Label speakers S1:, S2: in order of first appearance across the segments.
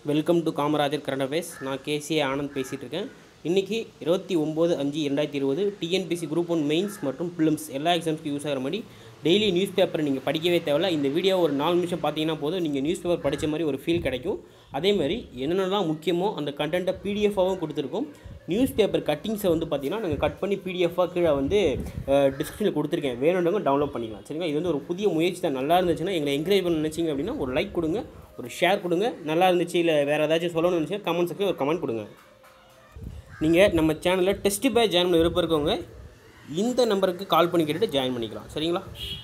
S1: Welcome to Kamarajar current affairs. நான் KCA Anand பேசிகிட்டு இருக்கேன். இன்றைக்கி 29/5/2020 டிஎன்பிசி குரூப் 1 மெயின்ஸ் மற்றும் பிலிம்ஸ் எல்லா எக்ஸாம்ஸ்க்கு யூஸ் ஆகிற மாதிரி டெய்லி நியூஸ் பேப்பரை நீங்கள் படிக்கவே தேவையில்ல. இந்த வீடியோ ஒரு 4 நிமிஷம் பார்த்தீங்கன்னா போதும், நீங்கள் நியூஸ் பேப்பர் படித்த மாதிரி ஒரு ஃபீல் கிடைக்கும். அதேமாதிரி என்னென்னலாம் முக்கியமோ அந்த கண்டென்ட்டை பிடிஎஃபாகவும் கொடுத்துருக்கோம். நியூஸ் பேப்பர் கட்டிங்ஸை வந்து பார்த்திங்கன்னா நாங்கள் கட் பண்ணி பிடிஎஃபாக கீழே வந்து டிஸ்கிரிப்ஷனில் கொடுத்துருக்கேன், வேணுன்றவங்க டவுன்லோட் பண்ணிக்கலாம். சரிங்களா? இது வந்து ஒரு புதிய முயற்சி தான். நல்லா இருந்துச்சுன்னா எங்களை என்கரேஜ் பண்ண நினச்சிங்க அப்படின்னா ஒரு லைக் கொடுங்க, ஒரு ஷேர் கொடுங்க. நல்லா இருந்துச்சு இல்லை வேறு ஏதாச்சும் சொல்லணும்னு நினச்சா கமெண்ட் செக்ஷனில் ஒரு கமெண்ட் கொடுங்க. நீங்கள் நம்ம சேனலில் டெஸ்ட் பேட்ச் ஜாயின் பண்ண விருப்பம் இருக்கவங்க இந்த நம்பருக்கு கால் பண்ணி கேட்டுட்டு ஜாயின் பண்ணிக்கலாம். சரிங்களா?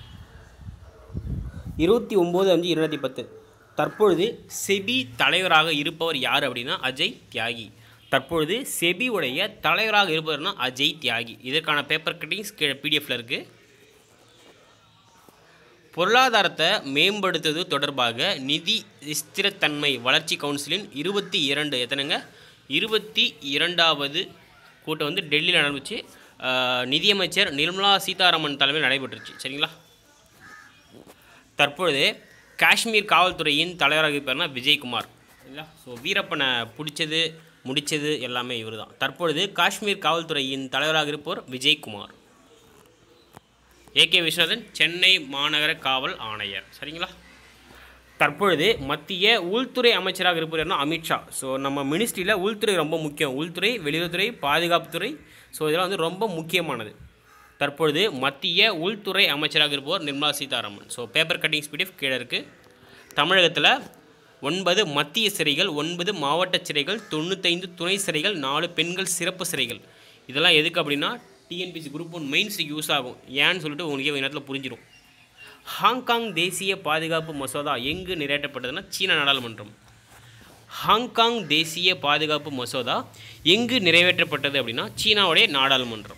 S1: 29/5/2010 தற்பொழுது செபி தலைவராக இருப்பவர் யார் அப்படின்னா அஜய் தியாகி. தற்பொழுது செபி உடைய தலைவராக இருப்பவர்னா அஜய் தியாகி. இதற்கான பேப்பர் கட்டிங்ஸ் கீழே பிடிஎஃப்ல இருக்குது. பொருளாதாரத்தை மேம்படுத்துவது தொடர்பாக நிதி ஸ்திரத்தன்மை வளர்ச்சி கவுன்சிலின் 22வது கூட்டம் வந்து டெல்லியில் நடந்துச்சு. நிதியமைச்சர் நிர்மலா சீதாராமன் தலைமையில் நடைபெற்றுச்சு. சரிங்களா? தற்பொழுது காஷ்மீர் காவல்துறையின் தலைவராக இருப்பார்னா விஜயகுமார். சரிங்களா? ஸோ வீரப்பனை பிடிச்சது முடித்தது எல்லாமே இவர் தான். தற்பொழுது காஷ்மீர் காவல்துறையின் தலைவராக இருப்பவர் விஜயகுமார். ஏகே விஸ்வநாதன் சென்னை மாநகர காவல் ஆணையர். சரிங்களா? தற்பொழுது மத்திய உள்துறை அமைச்சராக இருப்பவர்னா அமித்ஷா. ஸோ நம்ம மினிஸ்ட்ரியில் உள்துறை ரொம்ப முக்கியம். உள்துறை, வெளியுறவுத்துறை, பாதுகாப்புத்துறை, ஸோ இதெல்லாம் வந்து ரொம்ப முக்கியமானது. தற்பொழுது மத்திய உள்துறை அமைச்சராக இருப்பவர் Nirmala Sitharaman. So paper cuttings PDF கீழே இருக்குது. தமிழகத்தில் 9 மத்திய சிறைகள், 9 மாவட்ட சிறைகள், 95 துணை சிறைகள், 4 பெண்கள் சிறப்பு சிறைகள். இதெல்லாம் எதுக்கு அப்படின்னா டிஎன்பிசி குரூப் 1 மெயின்ஸுக்கு யூஸ் ஆகும். ஏன்னு சொல்லிட்டு உங்களுக்கே நேரத்தில் புரிஞ்சிடும். ஹாங்காங் தேசிய பாதுகாப்பு மசோதா எங்கு நிறைவேற்றப்பட்டதுன்னா சீனா நாடாளுமன்றம். ஹாங்காங் தேசிய பாதுகாப்பு மசோதா எங்கு நிறைவேற்றப்பட்டது அப்படின்னா சீனாவுடைய நாடாளுமன்றம்.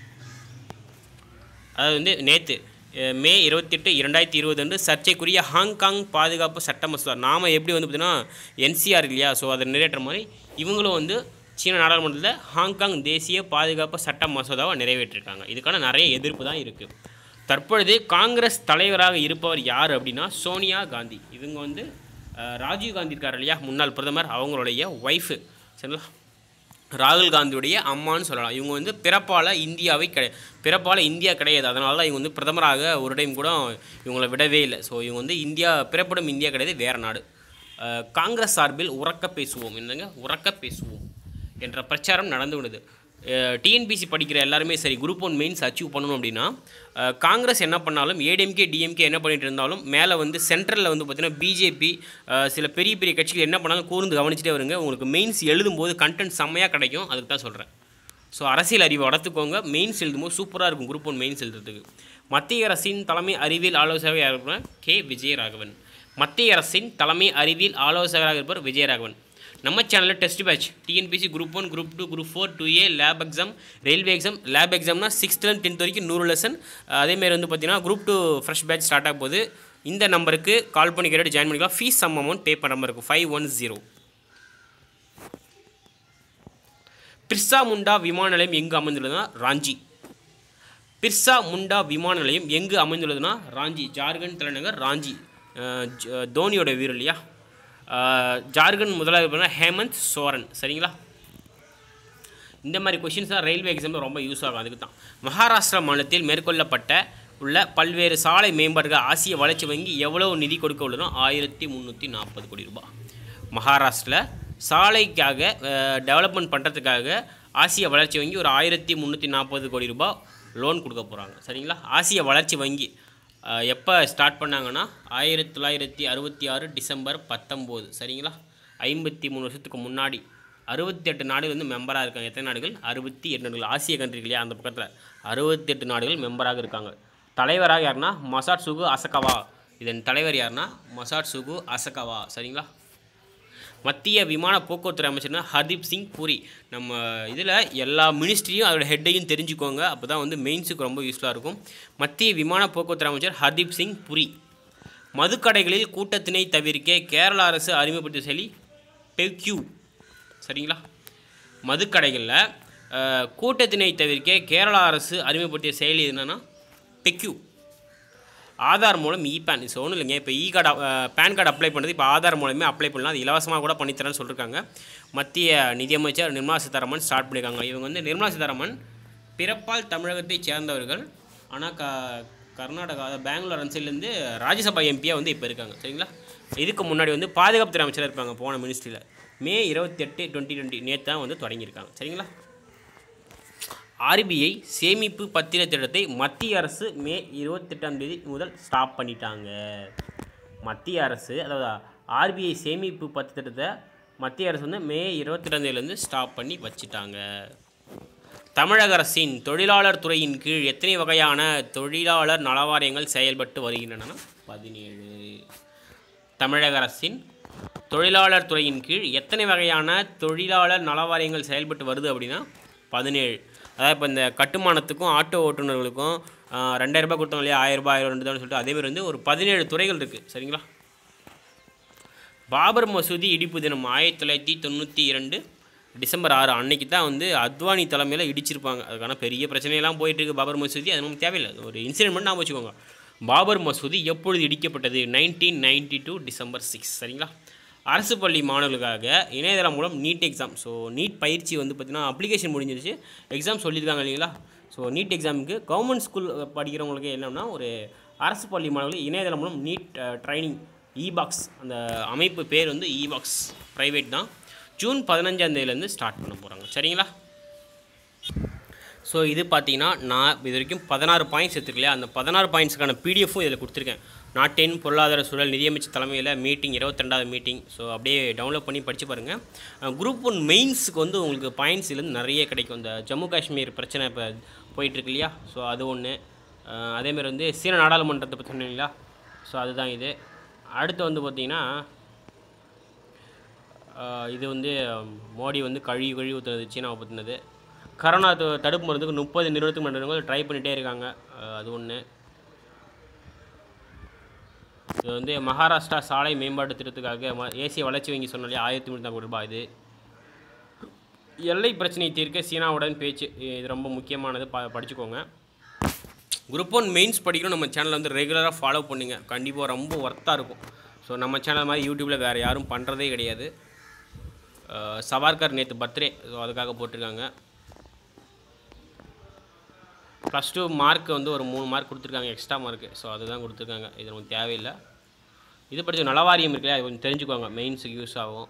S1: அதாவது வந்து நேற்று மே 28, 2020 அன்று சர்ச்சைக்குரிய ஹாங்காங் பாதுகாப்பு சட்ட மசோதா. நாம் எப்படி வந்து பார்த்திங்கன்னா என்சிஆர் இல்லையா, ஸோ அதை நிறைவேற்ற மாதிரி இவங்களும் வந்து சீனா நாடாளுமன்றத்தில் ஹாங்காங் தேசிய பாதுகாப்பு சட்ட மசோதாவை நிறைவேற்றிருக்காங்க. இதுக்கான நிறைய எதிர்ப்பு தான் இருக்குது. தற்பொழுது காங்கிரஸ் தலைவராக இருப்பவர் யார் அப்படின்னா சோனியா காந்தி. இவங்க வந்து ராஜீவ் காந்தி இருக்கார் இல்லையா, முன்னாள் பிரதமர், அவங்களுடைய ஒய்ஃபு. சரிங்களா? ராகுல் காந்தியுடைய அம்மான்னு சொல்லலாம். இவங்க வந்து பிறப்பால் இந்தியா கிடையாது. அதனால தான் இவங்க வந்து பிரதமராக ஒரு டைம் கூட இவங்களை விடவே இல்லை. ஸோ இவங்க வந்து பிறப்படும் இந்தியா கிடையாது, வேறு நாடு. காங்கிரஸ் சார்பில் உறக்க பேசுவோம் உறக்க பேசுவோம் என்ற பிரச்சாரம் நடந்து விடுது. டிஎன்பிசி படிக்கிற எல்லாருமே சரி, குரூப் 1 மெயின்ஸ் அச்சீவ் பண்ணணும் அப்படின்னா காங்கிரஸ் என்ன பண்ணாலும், ஏடிஎம்கே டிஎம்கே என்ன பண்ணிட்டு இருந்தாலும் மேலே வந்து சென்ட்ரலில் வந்து பார்த்திங்கன்னா பிஜேபி சில பெரிய பெரிய கட்சிகள் என்ன பண்ணாலும் கூர்ந்து கவனிச்சிட்டே வருங்க. உங்களுக்கு மெயின்ஸ் எழுதும்போது கண்டென்ட் செம்மையாக கிடைக்கும். அதுக்கு தான் சொல்கிறேன். ஸோ அரசியல் அறிவை வளர்த்துக்கோங்க. மெயின்ஸ் எழுதும்போது சூப்பராக இருக்கும் குரூப் 1 மெயின்ஸ் எழுதுறதுக்கு. மத்திய அரசின் தலைமை அறிவியல் ஆலோசகராக இருப்பவர் கே விஜயராகவன். மத்திய அரசின் தலைமை அறிவியல் ஆலோசகராக இருப்பவர் விஜயராகவன். நம்ம சேனலில் test batch TNPSC group 1, group 2, group 4, 2A, lab exam, railway exam. Lab எக்ஸாம்னா 6th and 10th வரைக்கும் 100 லெசன். அதேமாதிரி வந்து பார்த்திங்கன்னா குரூப் 2 ஃப்ரெஷ் பேட்ச் ஸ்டார்ட் ஆக போது. இந்த நம்பருக்கு கால் பண்ணி கேட்டு ஜாயின் பண்ணிக்கலாம். ஃபீஸ் சம் அமௌண்ட் பே பண்ணுற மாதிரி இருக்கும் 510. பிர்சா முண்டா விமான நிலையம் எங்கு அமைந்துள்ளதுன்னா ராஞ்சி. பிர்சா முண்டா விமான நிலையம் எங்கு அமைந்துள்ளதுன்னா ராஞ்சி, ஜார்க்கண்ட் தலைநகர் ராஞ்சி. தோனியோட வீடு இல்லையா. ஜார்க்கண்ட் முதலாளி ஹேமந்த் சோரன். சரிங்களா? இந்த மாதிரி கொஷின்ஸ் தான் ரயில்வே எக்ஸாமில் ரொம்ப யூஸ் ஆகும். அதுக்கு தான் மகாராஷ்டிரா மாநிலத்தில் மேற்கொள்ளப்பட்ட பல்வேறு சாலை மேம்பாடுகள் ஆசிய வளர்ச்சி வங்கி எவ்வளவு நிதி கொடுக்க உள்ளதுன்னா 1340 கோடி ரூபாய். மகாராஷ்டிராவில் சாலைக்காக டெவலப்மெண்ட் பண்ணுறதுக்காக ஆசிய வளர்ச்சி வங்கி ஒரு 1340 கோடி ரூபாய் லோன் கொடுக்க போகிறாங்க. சரிங்களா? ஆசிய வளர்ச்சி வங்கி எப்போ ஸ்டார்ட் பண்ணாங்கன்னா 1966 டிசம்பர் 19. சரிங்களா? 53 வருஷத்துக்கு முன்னாடி. 68 நாடுகள் வந்து மெம்பராக இருக்காங்க. எத்தனை நாடுகள்? 68 நாடுகள். ஆசிய கண்ட்ரி இல்லையா, அந்த பக்கத்தில் 68 நாடுகள் மெம்பராக இருக்காங்க. தலைவராக யாருன்னா மசாட்சுகு அசகாவா. இதன் தலைவர் யாருன்னா மசாட்சுகு அசகாவா. சரிங்களா? மத்திய விமான போக்குவரத்து அமைச்சர்னா ஹர்தீப் சிங் பூரி. நம்ம இதில் எல்லா மினிஸ்ட்ரியும் அதோட ஹெட்டையும் தெரிஞ்சுக்கோங்க. அப்போ தான் வந்து மெயின்ஸுக்கு ரொம்ப யூஸ்ஃபுல்லாக இருக்கும். மத்திய விமான போக்குவரத்து அமைச்சர் ஹர்தீப் சிங் பூரி. மதுக்கடைகளில் கூட்டத்தினை தவிர்க்க கேரள அரசு அறிமுகப்படுத்திய செயலி பெக்யூ. சரிங்களா? மதுக்கடைகளில் கூட்டத்தினை தவிர்க்க கேரள அரசு அறிமுகப்படுத்திய செயலி என்னென்னா பெக்யூ. ஆதார் மூலம் இ-பேன் இது ஒன்றும் இல்லைங்க. இப்போ கார்டு பேன் கார்டு அப்ளை பண்ணுறது இப்போ ஆதார் மூலமே அப்ளை பண்ணலாம். அது இலவசமாக கூட பண்ணித்தரேன்னு சொல்லியிருக்காங்க. மத்திய நிதியமைச்சர் நிர்மலா சீதாராமன் ஸ்டார்ட் பண்ணியிருக்காங்க. இவங்க வந்து நிர்மலா சீதாராமன் பிறப்பால் தமிழகத்தைச் சேர்ந்தவர்கள். ஆனால் கர்நாடகா பெங்களூர் அந்த சைட்லேருந்து ராஜ்யசபா எம்பியாக வந்து இப்போ இருக்காங்க. சரிங்களா? இதுக்கு முன்னாடி வந்து பாதுகாப்புத்துறை அமைச்சராக இருப்பாங்க போன மினிஸ்ட்ரியில். மே 28, 2020 நேற்று தான் வந்து தொடங்கியிருக்காங்க. சரிங்களா? ஆர்பிஐ சேமிப்பு பத்திர திட்டத்தை மத்திய அரசு மே 28ஆம் தேதி முதல் ஸ்டாப் பண்ணிட்டாங்க. மத்திய அரசு அதாவது ஆர்பிஐ சேமிப்பு பத்திர திட்டத்தை மத்திய அரசு வந்து மே 28ஆம் தேதியிலேருந்து ஸ்டாப் பண்ணி வச்சுட்டாங்க. தமிழக அரசின் தொழிலாளர் துறையின் கீழ் எத்தனை வகையான தொழிலாளர் நலவாரியங்கள் செயல்பட்டு வருகின்றன? 17. தமிழக அரசின் தொழிலாளர் துறையின் கீழ் எத்தனை வகையான தொழிலாளர் நலவாரியங்கள் செயல்பட்டு வருது அப்படின்னா 17. அதாவது இப்போ இந்த கட்டுமானத்துக்கும் ஆட்டோ ஓட்டுநர்களுக்கும் 2000 ரூபாய் கொடுத்தாங்க இல்லையா, 1000 ரூபாய் 1000 ரூபான்னு சொல்லிட்டு அதேமாதிரி வந்து ஒரு 17 துறைகள் இருக்குது. சரிங்களா? பாபர் மசூதி இடிப்பு தினம் 1992 டிசம்பர் 6 அன்னைக்கு தான் வந்து அத்வானி தலைமையில் இடிச்சிருப்பாங்க. அதுக்கான பெரிய பிரச்சனையெல்லாம் போயிட்டுருக்கு பாபர் மசூதி. அது நமக்கு தேவையில்லை. ஒரு இன்சிடென்ட் மட்டும் நான் வச்சுக்கோங்க. பாபர் மசூதி எப்பொழுது இடிக்கப்பட்டது? 1992 டிசம்பர் 6. சரிங்களா? அரசு பள்ளி மாணவர்களுக்காக இணையதளம் மூலம் நீட் எக்ஸாம். ஸோ நீட் பயிற்சி வந்து பார்த்திங்கன்னா அப்ளிகேஷன் முடிஞ்சிருச்சு, எக்ஸாம் சொல்லியிருக்காங்க இல்லைங்களா? ஸோ நீட் எக்ஸாமுக்கு கவர்மெண்ட் ஸ்கூல் படிக்கிறவங்களுக்கு என்னென்னா ஒரு அரசு பள்ளி மாணவர்கள் இணையதளம் மூலம் நீட் ட்ரைனிங் இபாக்ஸ், அந்த அமைப்பு பேர் வந்து இபாக்ஸ் ப்ரைவேட் தான், ஜூன் 15ஆம் தேதியிலேருந்து ஸ்டார்ட் பண்ண போகிறாங்க. சரிங்களா? ஸோ இது பார்த்தீங்கன்னா நான் இது வரைக்கும் 16 பாயிண்ட்ஸ் எடுத்துக்கலையா, அந்த 16 பாயிண்ட்ஸுக்கான பிடிஎஃப்பும் இதில் கொடுத்துருக்கேன். நாட்டின் பொருளாதார சூழல் நிதியமைச்சர் தலைமையில் மீட்டிங் 22வது மீட்டிங். ஸோ அப்படியே டவுன்லோட் பண்ணி படித்து பாருங்கள். குரூப் 1 மெயின்ஸுக்கு வந்து உங்களுக்கு பாயிண்ட்ஸ் இதுலேருந்து நிறைய கிடைக்கும். இந்த ஜம்மு காஷ்மீர் பிரச்சனை இப்போ போயிட்டுருக்கு இல்லையா, ஸோ அது ஒன்று. அதேமாதிரி வந்து சீன நாடாளுமன்றத்தை பற்றி சொன்னீங்களா, ஸோ அதுதான் இது. அடுத்து வந்து பார்த்திங்கன்னா இது வந்து மோடி வந்து கழுவி ஊற்றுனது சீனாவை பற்றினது. கரோனா தடுப்பு மருந்துக்கு 30 நிறுவனத்துக்கு மட்டும் ட்ரை பண்ணிகிட்டே இருக்காங்க, அது ஒன்று. இது வந்து மகாராஷ்டிரா சாலை மேம்பாட்டு திட்டத்துக்காக ஏசிய வளர்ச்சி வங்கி சொன்னாலே 1300 கோடி ரூபாய். இது எல்லை பிரச்சனையை தீர்க்க சீனாவுடன் பேச்சு. இது ரொம்ப முக்கியமானது, படிச்சுக்கோங்க. குரூப் 1 மெயின்ஸ் படிக்கணும். நம்ம சேனலை வந்து ரெகுலராக ஃபாலோ பண்ணுங்க, கண்டிப்பாக ரொம்ப ஒர்த்தாக இருக்கும். ஸோ நம்ம சேனல் மாதிரி யூடியூப்பில் வேறு யாரும் பண்ணுறதே கிடையாது. சவார்கர் நேற்று பர்த்டே, ஸோ அதுக்காக போட்டிருக்காங்க. +2 மார்க் வந்து ஒரு 3 மார்க் கொடுத்துருக்காங்க, எக்ஸ்ட்ரா மார்க்கு. ஸோ அதுதான் கொடுத்துருக்காங்க, இது நமக்கு தேவையில்லை. இது படித்த நலவாரியம் இருக்குல்லையா, அது கொஞ்சம் தெரிஞ்சுக்கோங்க, மெயின்ஸுக்கு யூஸ் ஆகும்.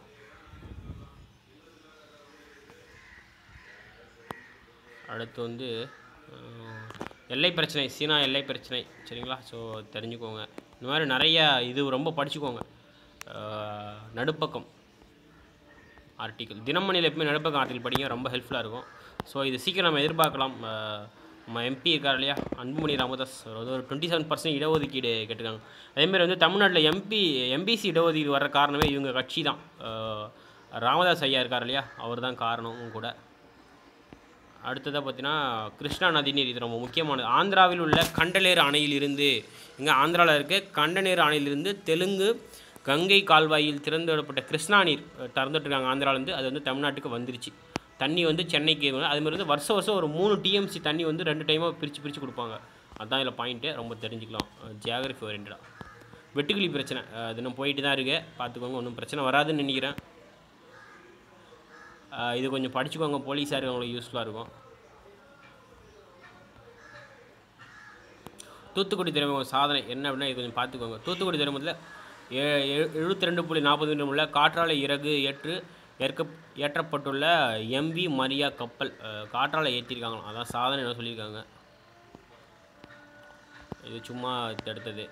S1: அடுத்து வந்து எல்லை பிரச்சனை, சீனா எல்லை பிரச்சனை. சரிங்களா? ஸோ தெரிஞ்சுக்கோங்க. இந்த மாதிரி நிறைய இது ரொம்ப படிச்சுக்கோங்க. நடுப்பக்கம் ஆர்டிக்கல் தினமணியில் எப்பவுமே நடுப்பக்கம் ஆர்டிக்கல் படிங்க, ரொம்ப ஹெல்ப்ஃபுல்லாக இருக்கும். ஸோ இது சீக்கிரம் நம்ம எதிர்பார்க்கலாம். நம்ம எம்பி இருக்கார் இல்லையா, அன்புமணி ராமதாஸ், ஒரு 27% இடஒதுக்கீடு கேட்டிருக்காங்க. அதேமாதிரி வந்து தமிழ்நாட்டில் எம்பிசி இடஒதுக்கீடு வர்ற காரணமே இவங்க கட்சி தான். ராமதாஸ் ஐயா இருக்கார் இல்லையா, அவர் தான் காரணமும் கூட. அடுத்ததாக பார்த்தீங்கன்னா கிருஷ்ணா நதிநீர், இது ரொம்ப முக்கியமானது. ஆந்திராவில் உள்ள கண்டலேறு அணையிலிருந்து, இங்கே ஆந்திராவில் இருக்க கண்டநேரு அணையிலிருந்து தெலுங்கு கங்கை கால்வாயில் திறந்து விடப்பட்ட கிருஷ்ணா நீர் திறந்துட்டுருக்காங்க ஆந்திராவிலேருந்து. அது வந்து தமிழ்நாட்டுக்கு வந்துருச்சு. தண்ணி வந்து சென்னைக்கு, அதுமாதிரி வந்து வருஷம் ஒரு 3 டிஎம்சி தண்ணி வந்து 2 டைமாக பிரித்து கொடுப்பாங்க. அதுதான் இதில் பாயிண்ட்டு, ரொம்ப தெரிஞ்சுக்கலாம். ஜியாகிரஃபி ஓரியன்டாக. வெட்டுக்கிளி பிரச்சனை அது இன்னும் போயிட்டு தான் இருக்குது, பார்த்துக்கோங்க, ஒன்றும் பிரச்சனை வராதுன்னு நினைக்கிறேன். இது கொஞ்சம் படிச்சுக்கோங்க, போலீஸாக இருக்கவங்களுக்கு யூஸ்ஃபுல்லாக இருக்கும். தூத்துக்குடி துறைமுகம் சாதனை என்ன அப்படின்னா இது கொஞ்சம் பார்த்துக்கோங்க. தூத்துக்குடி துறைமுகத்தில் 72.40 மீட்டர் உள்ள காற்றாலை இறகு ஏற்றப்பட்டுள்ள எம்வி மரியா கப்பல் காற்றாலை ஏற்றிருக்காங்களாம். அதான் சாதனை என்ன சொல்லியிருக்காங்க. இது சும்மா எடுத்தது.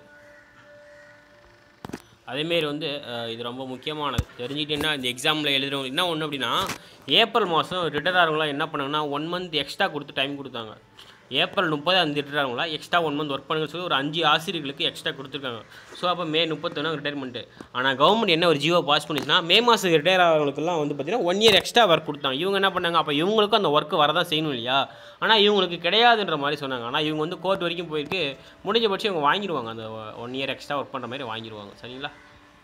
S1: அதேமாரி வந்து இது ரொம்ப முக்கியமானது, தெரிஞ்சுக்கிட்டீங்கன்னா இந்த எக்ஸாமில் எழுதுறவங்க என்ன ஒன்று அப்படின்னா, ஏப்ரல் மாதம் ரிட்டர் ஆகிறவங்களாம் என்ன பண்ணாங்கன்னா 1 மந்த் எக்ஸ்ட்ரா கொடுத்து டைம் கொடுத்தாங்க. ஏப்ரல் 30 அந்த ரிட்டர் ஆகிறவங்களா எக்ஸ்ட்ரா 1 மந்த் ஒர்க் பண்ணுங்கன்னு சொல்லி ஒரு 5 ஆசிரியர்களுக்கு எக்ஸ்ட்ரா கொடுத்துருக்காங்க. ஸோ அப்போ மே 31 ரிட்டையர்மெண்ட்டு. ஆனால் கவர்மெண்ட் என்ன ஒரு ஜியோ பாஸ் பண்ணிச்சுன்னா, மே மாதம் ரிட்டையர் ஆகிறவங்களுக்குலாம் வந்து பார்த்திங்கன்னா 1 இயர் எக்ஸ்ட்ரா ஒர்க் கொடுத்தாங்க. இவங்க என்ன பண்ணாங்க, அப்போ இவங்களுக்கும் அந்த ஒர்க்கு வரதான் செய்யணும் இல்லையா, ஆனால் இவங்களுக்கு கிடையாதுன்ற மாதிரி சொன்னாங்க. ஆனால் இவங்க வந்து கோர்ட் வரைக்கும் போயிருக்கு, முடிஞ்சபட்சம் இவங்க வாங்கிடுவாங்க, அந்த 1 இயர் எக்ஸ்ட்ரா ஒர்க் பண்ணுற மாதிரி வாங்கிடுவாங்க. சரிங்களா?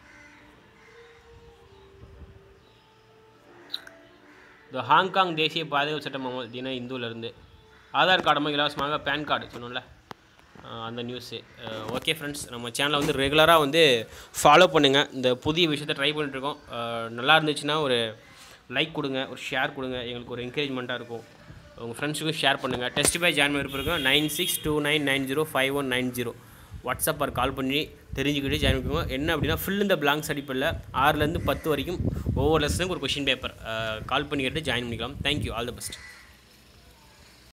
S1: இந்த ஹாங்காங் தேசிய பாதுகாப்பு சட்டம் தினம் இந்துவிலேருந்து ஆதார் கார்டு இலவசமாக பேன் கார்டு சொன்னோம்ல, அந்த நியூஸு. ஓகே ஃப்ரெண்ட்ஸ், நம்ம சேனலை வந்து ரெகுலராக வந்து ஃபாலோ பண்ணுங்கள். இந்த புதிய விஷயத்தை ட்ரை பண்ணிட்டுருக்கோம். நல்லா இருந்துச்சுன்னா ஒரு லைக் கொடுங்க, ஒரு ஷேர் கொடுங்க, எங்களுக்கு ஒரு என்கரேஜ்மெண்ட்டாக இருக்கும். உங்கள் ஃப்ரெண்ட்ஸுக்கும் ஷேர் பண்ணுங்கள். டெஸ்ட் பை ஜாயின் விருப்பம் இருக்கும் 9629905190 வாட்ஸ்அப் ஆர் கால் பண்ணி தெரிஞ்சுக்கிட்டு ஜாயின் பண்ணிக்கோங்க. என்ன அப்படின்னா ஃபில் இந்த பிளாங்க்ஸ் அடிப்பில் 6லேருந்து 10 வரைக்கும் ஒவ்வொரு லெசனுக்கு ஒரு கொஷின் பேப்பர் கால் பண்ணி கேட்டு ஜாயின் பண்ணிக்கலாம். Thank you, all the best.